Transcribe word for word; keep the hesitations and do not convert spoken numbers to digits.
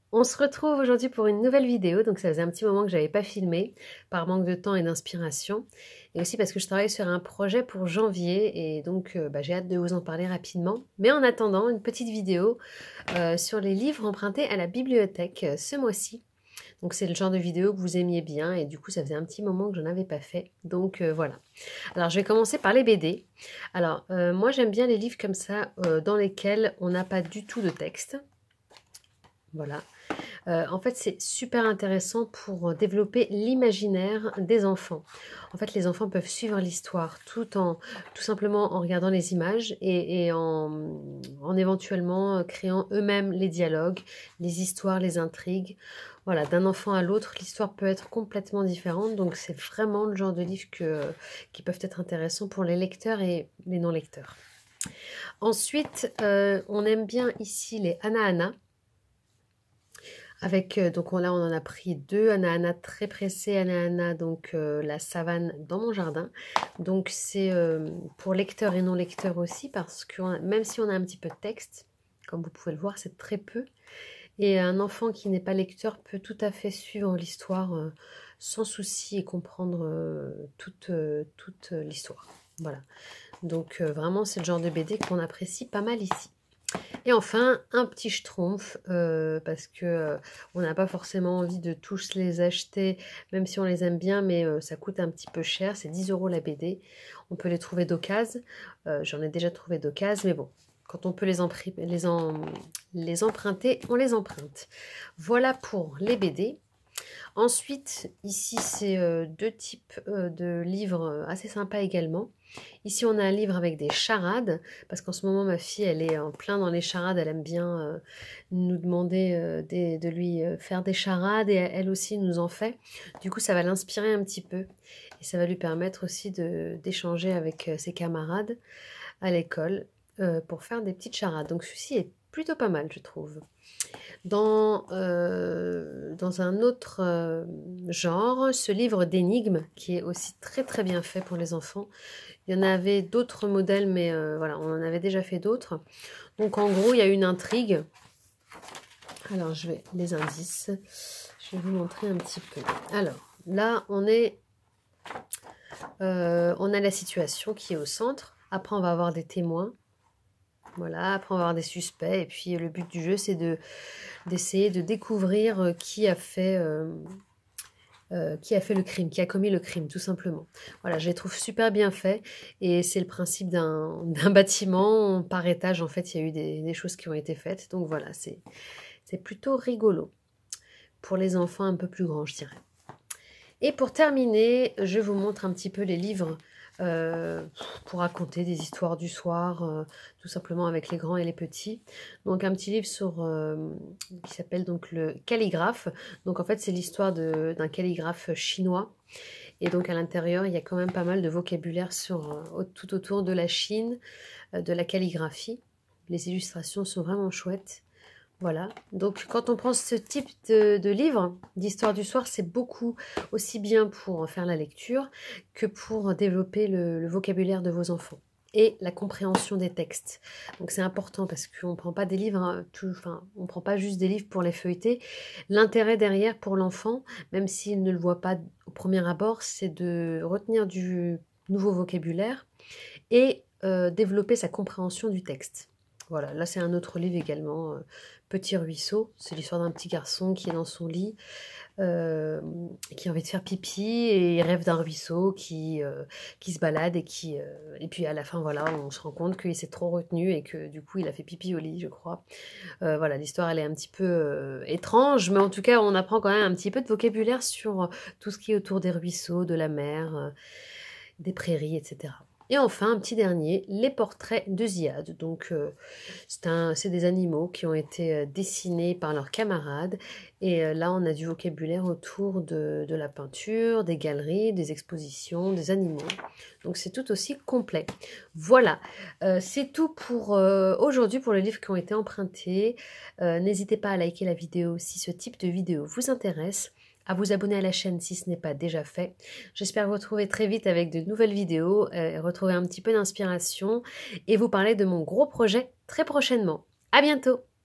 On se retrouve aujourd'hui pour une nouvelle vidéo, donc ça faisait un petit moment que j'avais pas filmé, par manque de temps et d'inspiration, et aussi parce que je travaille sur un projet pour janvier, et donc euh, bah, j'ai hâte de vous en parler rapidement. Mais en attendant, une petite vidéo euh, sur les livres empruntés à la bibliothèque euh, ce mois-ci. Donc c'est le genre de vidéo que vous aimiez bien, et du coup ça faisait un petit moment que je n'en avais pas fait, donc euh, voilà. Alors je vais commencer par les B D. Alors euh, moi j'aime bien les livres comme ça, euh, dans lesquels on n'a pas du tout de texte. Voilà. Euh, en fait, c'est super intéressant pour développer l'imaginaire des enfants. En fait, les enfants peuvent suivre l'histoire tout en, tout simplement en regardant les images et, et en, en éventuellement créant eux-mêmes les dialogues, les histoires, les intrigues. Voilà, d'un enfant à l'autre, l'histoire peut être complètement différente. Donc, c'est vraiment le genre de livres que, qui peuvent être intéressants pour les lecteurs et les non-lecteurs. Ensuite, euh, on aime bien ici les Anna Anna. Avec, euh, donc on, là, on en a pris deux, Anna très pressé, Anna donc euh, la savane dans mon jardin. Donc c'est euh, pour lecteurs et non lecteurs aussi, parce que on a- même si on a un petit peu de texte, comme vous pouvez le voir, c'est très peu. Et un enfant qui n'est pas lecteur peut tout à fait suivre l'histoire euh, sans souci et comprendre euh, toute, euh, toute euh, l'histoire. Voilà. Donc euh, vraiment, c'est le genre de B D qu'on apprécie pas mal ici. Et enfin, un petit schtroumpf, euh, parce que euh, on n'a pas forcément envie de tous les acheter, même si on les aime bien, mais euh, ça coûte un petit peu cher, c'est dix euros la B D. On peut les trouver d'occasion, euh, j'en ai déjà trouvé d'occasion, mais bon, quand on peut les, les, en les emprunter, on les emprunte. Voilà pour les B D. Ensuite, ici, c'est euh, deux types euh, de livres euh, assez sympas également. Ici, on a un livre avec des charades, parce qu'en ce moment, ma fille, elle est en plein dans les charades. Elle aime bien euh, nous demander euh, des, de lui euh, faire des charades, et elle aussi nous en fait. Du coup, ça va l'inspirer un petit peu. Et ça va lui permettre aussi d'échanger avec euh, ses camarades à l'école euh, pour faire des petites charades. Donc, celui-ci est plutôt pas mal, je trouve. Dans, euh, dans un autre euh, genre, ce livre d'énigmes, qui est aussi très très bien fait pour les enfants. Il y en avait d'autres modèles, mais euh, voilà, on en avait déjà fait d'autres. Donc en gros, il y a une intrigue. Alors, je vais les indices. Je vais vous montrer un petit peu. Alors, là, on est... Euh, on a la situation qui est au centre. Après, on va avoir des témoins. Voilà, après, on va avoir des suspects. Et puis, le but du jeu, c'est de d'essayer de découvrir qui a fait... Euh, Euh, qui a fait le crime, qui a commis le crime, tout simplement. Voilà, je les trouve super bien faits, et c'est le principe d'un bâtiment. Par étage, en fait, il y a eu des, des choses qui ont été faites, donc voilà, c'est plutôt rigolo. Pour les enfants un peu plus grands, je dirais. Et pour terminer, je vous montre un petit peu les livres euh, pour raconter des histoires du soir, euh, tout simplement avec les grands et les petits. Donc un petit livre sur euh, qui s'appelle donc le calligraphe. Donc en fait c'est l'histoire d'un calligraphe chinois. Et donc à l'intérieur il y a quand même pas mal de vocabulaire sur euh, tout autour de la Chine, euh, de la calligraphie. Les illustrations sont vraiment chouettes. Voilà, donc quand on prend ce type de, de livre, d'histoire du soir, c'est beaucoup aussi bien pour faire la lecture que pour développer le, le vocabulaire de vos enfants et la compréhension des textes. Donc c'est important parce qu'on ne prend pas des livres, hein, tout, enfin, on prend pas juste des livres pour les feuilleter. L'intérêt derrière pour l'enfant, même s'il ne le voit pas au premier abord, c'est de retenir du nouveau vocabulaire et euh, développer sa compréhension du texte. Voilà, là c'est un autre livre également, euh, Petit ruisseau. C'est l'histoire d'un petit garçon qui est dans son lit, euh, qui a envie de faire pipi, et il rêve d'un ruisseau qui, euh, qui se balade, et qui... Euh, et puis à la fin, voilà, on se rend compte qu'il s'est trop retenu, et que du coup il a fait pipi au lit, je crois. Euh, voilà, l'histoire elle est un petit peu euh, étrange, mais en tout cas on apprend quand même un petit peu de vocabulaire sur tout ce qui est autour des ruisseaux, de la mer, euh, des prairies, et cetera. Et enfin, un petit dernier, les portraits de Ziad. Donc, euh, c'est des animaux qui ont été euh, dessinés par leurs camarades. Et euh, là, on a du vocabulaire autour de, de la peinture, des galeries, des expositions, des animaux. Donc, c'est tout aussi complet. Voilà, euh, c'est tout pour euh, aujourd'hui pour les livres qui ont été empruntés. Euh, N'hésitez pas à liker la vidéo si ce type de vidéo vous intéresse, à vous abonner à la chaîne si ce n'est pas déjà fait. J'espère vous retrouver très vite avec de nouvelles vidéos, euh, retrouver un petit peu d'inspiration et vous parler de mon gros projet très prochainement. À bientôt!